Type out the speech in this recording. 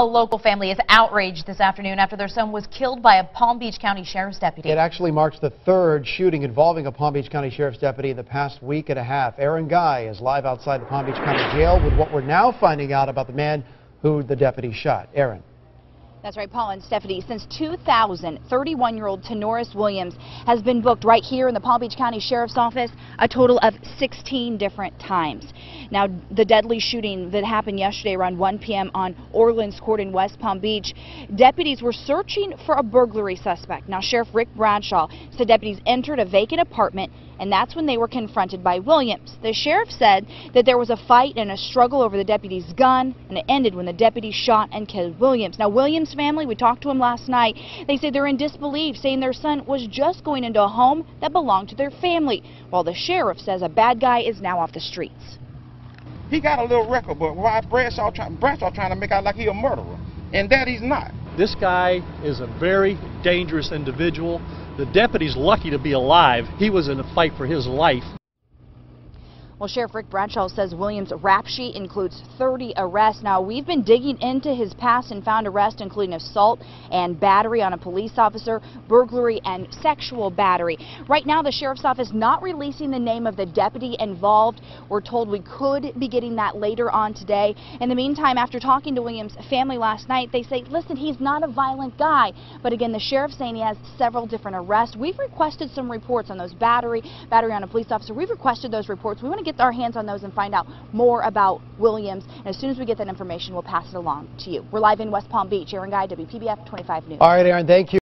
A local family is outraged this afternoon after their son was killed by a Palm Beach County Sheriff's deputy. It actually marks the third shooting involving a Palm Beach County Sheriff's deputy in the past week and a half. Aaron Guy is live outside the Palm Beach County Jail with what we're now finding out about the man who the deputy shot. Aaron. That's right, Paul and Stephanie. Since 2000, 31-year-old Tenoris Williams has been booked right here in the Palm Beach County Sheriff's Office a total of 16 different times. Now, the deadly shooting that happened yesterday around 1 p.m. on Orleans Court in West Palm Beach, deputies were searching for a burglary suspect. Now, Sheriff Ric Bradshaw said deputies entered a vacant apartment, and that's when they were confronted by Williams. The sheriff said that there was a fight and a struggle over the deputy's gun, and it ended when the deputy shot and killed Williams. Now, Williams' family, we talked to him last night, they say they're in disbelief, saying their son was just going into a home that belonged to their family, while the sheriff says a bad guy is now off the streets. He got a little record, but why Bradshaw trying to make out like he's a murderer, and that he's not. This guy is a very dangerous individual. The deputy's lucky to be alive. He was in a fight for his life. Well, Sheriff Ric Bradshaw says Williams' rap sheet includes 30 arrests. Now, we've been digging into his past and found arrests including assault and battery on a police officer, burglary, and sexual battery. Right now, the sheriff's office not releasing the name of the deputy involved. We're told we could be getting that later on today. In the meantime, after talking to Williams' family last night, they say, listen, he's not a violent guy. But again, the sheriff's saying he has several different arrests. We've requested some reports on those battery on a police officer. We've requested those reports. We want to get our hands on those and find out more about Williams. And as soon as we get that information, we'll pass it along to you. We're live in West Palm Beach. Aaron Guy, WPBF 25 News. All right, Aaron, thank you.